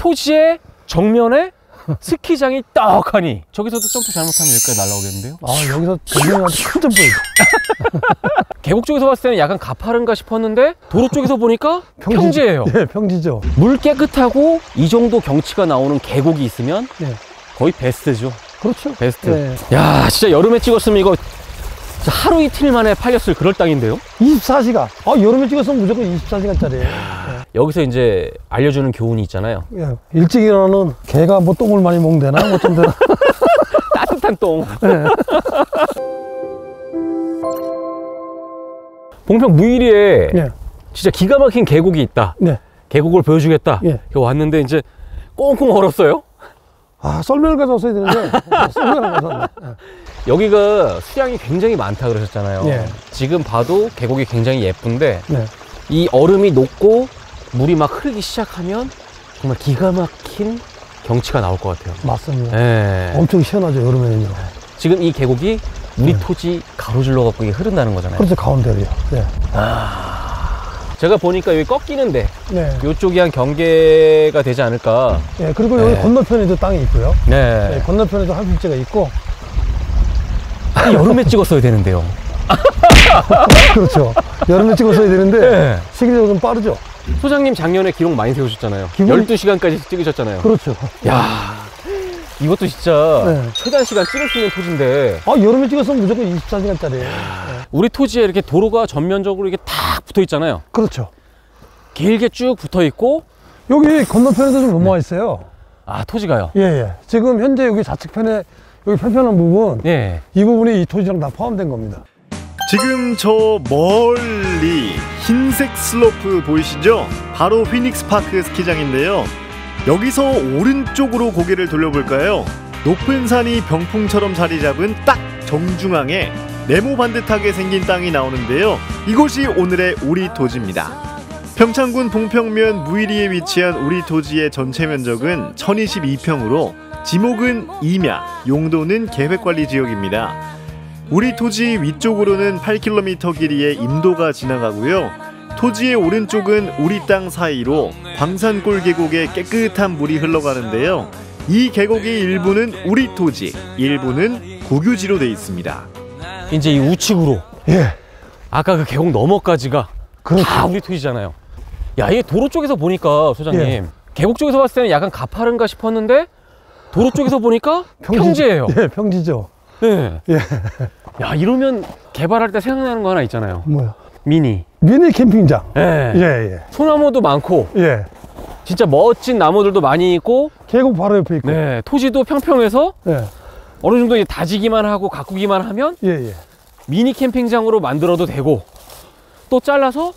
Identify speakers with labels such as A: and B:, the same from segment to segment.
A: 토지의 정면에 스키장이 떡하니 저기서도 점프 잘못하면 여기까지 날아오겠는데요?
B: 아, 여기서 정면한테 큰 점프예요.
A: 계곡 쪽에서 봤을 때는 약간 가파른가 싶었는데 도로 쪽에서 보니까 평지예요.
B: 예, 평지죠.
A: 물 깨끗하고 이 정도 경치가 나오는 계곡이 있으면
B: 예.
A: 거의 베스트죠.
B: 그렇죠.
A: 베스트.
B: 네.
A: 야, 진짜 여름에 찍었으면 이거 진짜 하루 이틀 만에 팔렸을 그럴 땅인데요?
B: 24시간. 여름에 찍었으면 무조건 24시간짜리예요.
A: 여기서 이제 알려주는 교훈이 있잖아요.
B: 예. 일찍 일어나는 개가 뭐 똥을 많이 먹대나 뭐 좀 되나.
A: 따뜻한 똥.
B: 네.
A: 봉평 무이리에
B: 예.
A: 진짜 기가 막힌 계곡이 있다.
B: 네.
A: 계곡을 보여주겠다.
B: 예.
A: 왔는데 이제 꽁꽁 얼었어요.
B: 썰매를 가져왔어야 되는데 썰매를 가져왔네.
A: 여기가 수량이 굉장히 많다 그러셨잖아요.
B: 예.
A: 지금 봐도 계곡이 굉장히 예쁜데
B: 네.
A: 이 얼음이 녹고 물이 막 흐르기 시작하면 정말 기가 막힌 경치가 나올 것 같아요.
B: 맞습니다.
A: 네.
B: 엄청 시원하죠, 여름에는요.
A: 지금 이 계곡이 우리 토지 가로질러 갖고 흐른다는 거잖아요.
B: 그렇죠, 가운데로요. 네.
A: 제가 보니까 여기 꺾이는데
B: 네.
A: 이쪽이 한 경계가 되지 않을까.
B: 예, 그리고 여기 건너편에도 땅이 있고요.
A: 네.
B: 네, 건너편에도 한 필지가 있고.
A: 여름에 찍었어야 되는데요.
B: 그렇죠. 여름에 찍었어야 되는데
A: 네.
B: 시기적으로 좀 빠르죠.
A: 소장님 작년에 기록 많이 세우셨잖아요. 12시간까지 찍으셨잖아요.
B: 그렇죠.
A: 야, 이것도 진짜
B: 네.
A: 최단 시간 찍을 수 있는 토지인데
B: 여름에 찍었으면 무조건 24시간짜리예요. 네.
A: 우리 토지에 이렇게 도로가 전면적으로 이게 탁 붙어 있잖아요.
B: 그렇죠.
A: 길게 쭉 붙어 있고
B: 여기 건너편에도 좀 넘어와 있어요.
A: 토지가요?
B: 예, 예. 지금 현재 여기 좌측편에 여기 편편한 부분,
A: 예.
B: 이 부분이 이 토지랑 다 포함된 겁니다.
C: 지금 저 멀리 흰색 슬로프 보이시죠? 바로 피닉스 파크 스키장인데요. 여기서 오른쪽으로 고개를 돌려볼까요? 높은 산이 병풍처럼 자리 잡은 딱 정중앙에 네모 반듯하게 생긴 땅이 나오는데요. 이곳이 오늘의 우리 토지입니다. 평창군 봉평면 무이리에 위치한 우리 토지의 전체 면적은 1022평으로 지목은 임야, 용도는 계획관리지역입니다. 우리 토지 위쪽으로는 8km 길이의 임도가 지나가고요. 토지의 오른쪽은 우리 땅 사이로 광산골 계곡의 깨끗한 물이 흘러가는데요. 이 계곡의 일부는 우리 토지, 일부는 국유지로 되어 있습니다.
A: 이제 이 우측으로.
B: 예.
A: 아까 그 계곡 너머까지가
B: 그렇죠.
A: 다 우리 토지잖아요. 야, 이게 도로 쪽에서 보니까 소장님,
B: 예.
A: 계곡 쪽에서 봤을 때는 약간 가파른가 싶었는데 도로 쪽에서 보니까 평지예요.
B: 예, 평지죠.
A: 네.
B: 예.
A: 야, 이러면 개발할 때 생각나는 거 하나 있잖아요.
B: 뭐야?
A: 미니
B: 캠핑장.
A: 예.
B: 예, 예.
A: 소나무도 많고
B: 예.
A: 진짜 멋진 나무들도 많이 있고
B: 계곡 바로 옆에 있고.
A: 네, 토지도 평평해서
B: 예.
A: 어느 정도 이제 다지기만 하고 가꾸기만 하면
B: 예, 예.
A: 미니 캠핑장으로 만들어도 되고 또 잘라서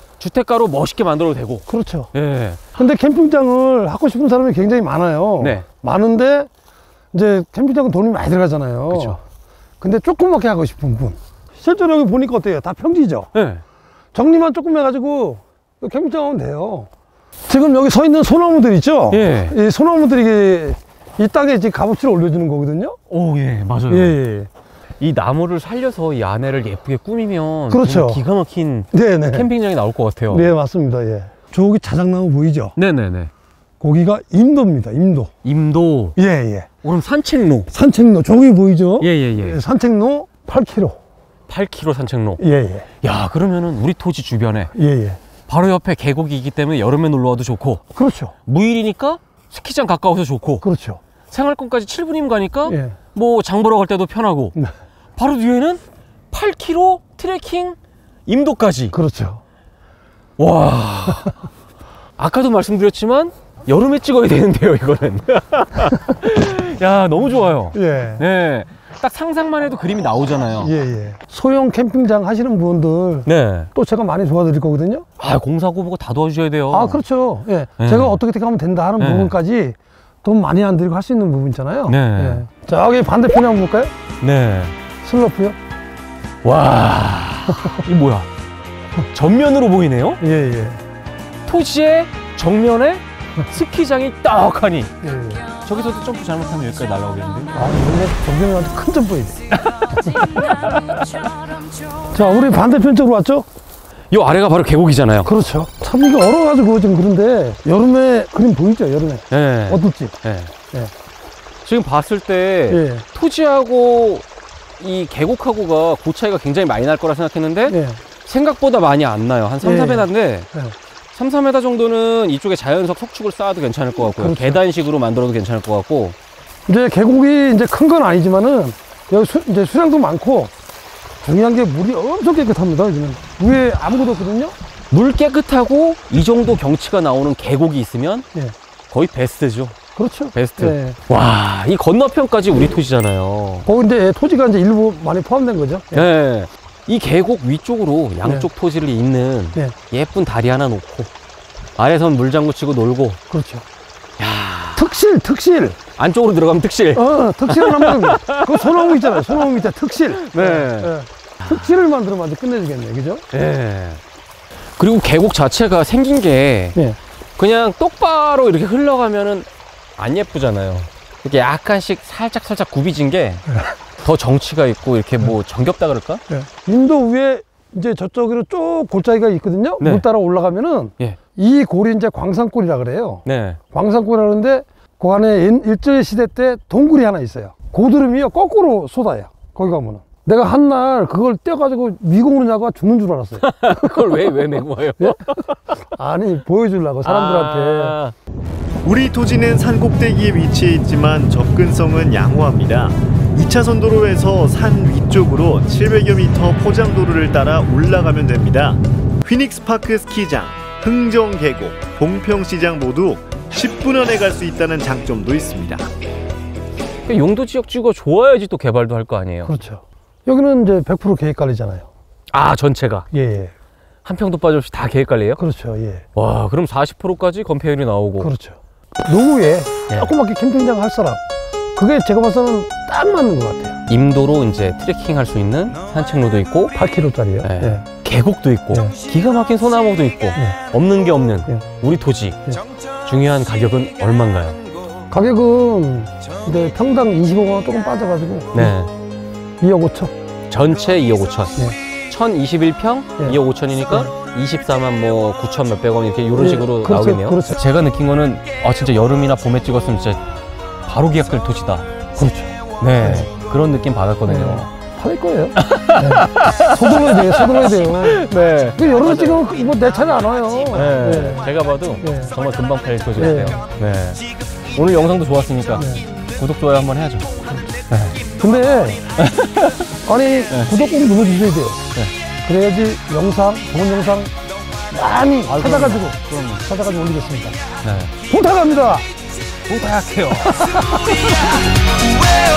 A: 주택가로 멋있게 만들어도 되고.
B: 그렇죠.
A: 예.
B: 근데 캠핑장을 하고 싶은 사람이 굉장히 많아요.
A: 네.
B: 많은데 이제 캠핑장은 돈이 많이 들어가잖아요.
A: 그렇죠.
B: 근데 조그맣게 하고 싶은 분. 실제로 여기 보니까 어때요? 다 평지죠.
A: 네.
B: 정리만 조금 해가지고 캠핑장 하면 돼요. 지금 여기 서 있는 소나무들 있죠?
A: 예.
B: 이 소나무들이 이 땅에 지금 값어치를 올려주는 거거든요.
A: 오, 예, 맞아요.
B: 예, 예.
A: 이 나무를 살려서 이 안에를 예쁘게 꾸미면
B: 그렇죠.
A: 기가 막힌
B: 네네.
A: 캠핑장이 나올 것 같아요.
B: 네, 맞습니다. 예. 저기 자작나무 보이죠?
A: 네네네.
B: 거기가 임도입니다. 임도.
A: 임도.
B: 예, 예.
A: 그럼 산책로.
B: 산책로. 저기 보이죠?
A: 예예예.
B: 산책로 8km.
A: 8km 산책로.
B: 예, 예.
A: 야, 그러면은 우리 토지 주변에
B: 예, 예.
A: 바로 옆에 계곡이 있기 때문에 여름에 놀러 와도 좋고
B: 그렇죠.
A: 무일이니까 스키장 가까워서 좋고
B: 그렇죠.
A: 생활권까지 7분이면 가니까
B: 예.
A: 뭐 장 보러 갈 때도 편하고
B: 네.
A: 바로 뒤에는 8km 트레킹 임도까지.
B: 그렇죠.
A: 와. 아까도 말씀드렸지만 여름에 찍어야 되는데요, 이거는. 야, 너무 좋아요.
B: 예.
A: 네. 딱 상상만 해도 그림이 나오잖아요.
B: 예, 예. 소형 캠핑장 하시는 분들
A: 네.
B: 또 제가 많이 도와드릴 거거든요.
A: 아, 공사고 보고 다 도와주셔야 돼요.
B: 아, 그렇죠. 예.
A: 네.
B: 제가 어떻게 하면 된다 하는
A: 네.
B: 부분까지 돈 많이 안 들이고 할 수 있는 부분 있잖아요.
A: 네.
B: 예. 자, 여기 반대편에 한번 볼까요?
A: 네.
B: 슬로프요.
A: 와. 이 뭐야? 전면으로 보이네요?
B: 예, 예.
A: 토지의 정면에 스키장이 떡하니.
B: 예, 예.
A: 저기서도 점프 잘못하면 여기까지 날아오겠는데?
B: 아, 여기가 정경이한테 큰 점프야 돼. 자, 우리 반대편 쪽으로 왔죠?
A: 이 아래가 바로 계곡이잖아요.
B: 그렇죠. 참 이게 얼어가지고 지금 그런데 여름에 그림 보이죠? 여름에
A: 예.
B: 어둡지?
A: 예.
B: 예.
A: 지금 봤을 때
B: 예.
A: 토지하고 이 계곡하고가 고 차이가 굉장히 많이 날 거라 생각했는데
B: 예.
A: 생각보다 많이 안 나요. 한 3,
B: 예.
A: 4m인데
B: 예.
A: 3, 4m 정도는 이쪽에 자연석 석축을 쌓아도 괜찮을 것 같고요.
B: 그렇죠.
A: 계단식으로 만들어도 괜찮을 것 같고.
B: 이제 계곡이 이제 큰 건 아니지만은 여기 이제 수량도 많고 중요한 게 물이 엄청 깨끗합니다. 여기는 위에 아무것도 없거든요.
A: 물 깨끗하고 이 정도 경치가 나오는 계곡이 있으면
B: 예.
A: 거의 베스트죠.
B: 그렇죠.
A: 베스트.
B: 예.
A: 와, 이 건너편까지 우리 토지잖아요.
B: 거기 이제 토지가 이제 일부 많이 포함된 거죠. 예.
A: 네. 이 계곡 위쪽으로 양쪽 토지를 잇는
B: 예.
A: 예쁜 다리 하나 놓고 아래선 물장구 치고 놀고.
B: 그렇죠.
A: 야,
B: 특실.
A: 안쪽으로 들어가면 특실.
B: 특실을 한번 그 소나무 있잖아요. 소나무 밑에 특실.
A: 네.
B: 예. 특실을 만들면 아주 끝내주겠네. 그죠?
A: 예. 그리고 계곡 자체가 생긴 게
B: 예.
A: 그냥 똑바로 이렇게 흘러가면은 안 예쁘잖아요. 이렇게 약간씩 살짝 굽이진 게 더 정치가 있고 이렇게 뭐 정겹다 그럴까?
B: 예. 인도 위에 이제 저쪽으로 쭉 골짜기가 있거든요.
A: 네.
B: 물 따라 올라가면은
A: 예.
B: 이 골이 이제 광산골이라 그래요.
A: 네.
B: 광산골이라 그러는데 그 안에 일제 시대 때 동굴이 하나 있어요. 고드름이요 거꾸로 쏟아요. 거기 가면은 내가 한날 그걸 떼어가지고 미공으로 나가 죽는 줄 알았어요.
A: 그걸 왜 메고 와요?
B: 예? 아니 보여주려고 사람들한테.
C: 우리 토지는 산 꼭대기에 위치해 있지만 접근성은 양호합니다. 2차선 도로에서 산 위쪽으로 700여 미터 포장도로를 따라 올라가면 됩니다. 휘닉스파크 스키장, 흥정계곡, 봉평시장 모두 10분 안에 갈 수 있다는 장점도 있습니다.
A: 용도 지역지구가 좋아야지 또 개발도 할 거 아니에요.
B: 그렇죠. 여기는 이제 100% 계획관리잖아요.
A: 아, 전체가
B: 예.
A: 한 평도 빠짐없이 다 계획관리예요?
B: 그렇죠. 예.
A: 와, 그럼 40%까지 건폐율이 나오고.
B: 그렇죠. 노후에
A: 예.
B: 조그맣게 캠핑장 할 사람, 그게 제가 봐서는 딱 맞는 것 같아요.
A: 임도로 이제 트레킹 할 수 있는 산책로도 있고
B: 8km짜리요.
A: 예.
B: 예.
A: 계곡도 있고
B: 예.
A: 기가 막힌 소나무도 있고
B: 예.
A: 없는 게 없는
B: 예.
A: 우리 토지. 중요한 가격은 얼마인가요?
B: 가격은 이제 평당 25만 원 조금 빠져가지고
A: 네.
B: 2억 5천.
A: 전체 2억 5천.
B: 예.
A: 1021평
B: 예.
A: 2억 5천이니까 24만 뭐 9천 몇백 원 이렇게 이런
B: 예.
A: 식으로
B: 그렇죠.
A: 나오겠네요.
B: 그렇죠.
A: 제가 느낀 거는 진짜 여름이나 봄에 찍었으면 진짜 바로 계약될 토지다.
B: 그렇죠.
A: 네. 그런 느낌 받았거든요.
B: 네. 팔릴 거예요. 네. 서둘러야 돼요. 서둘러야 돼요.
A: 네.
B: 그 여름에 찍으면 뭐 내 차례 안 와요.
A: 네.
B: 네.
A: 제가 봐도
B: 네.
A: 정말 금방 팔릴 토지 같아요. 네. 오늘 영상도 좋았으니까 구독, 좋아요 한번 해야죠.
B: 근데 아니 구독 꼭 눌러주셔야 돼요. 그래야지 영상, 좋은 영상 많이 찾아가지고 올리겠습니다.
A: 네.
B: 부탁합니다.
A: 부탁해요.
D: Well,